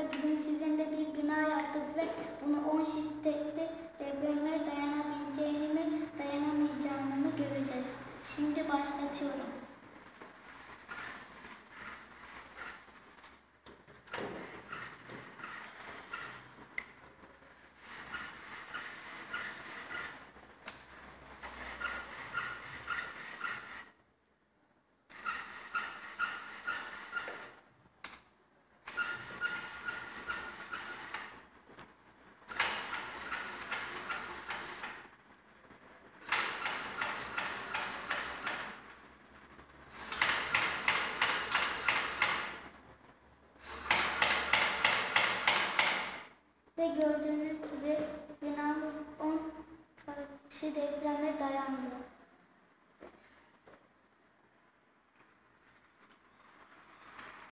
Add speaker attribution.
Speaker 1: bugün sizinle bir bina yaptık ve bunu 10 şiddetli depreme dayanabileceğini mi, dayanamayacağını mı göreceğiz. Şimdi başlatıyorum. Ve gördüğünüz gibi binamız 10 kişi deprem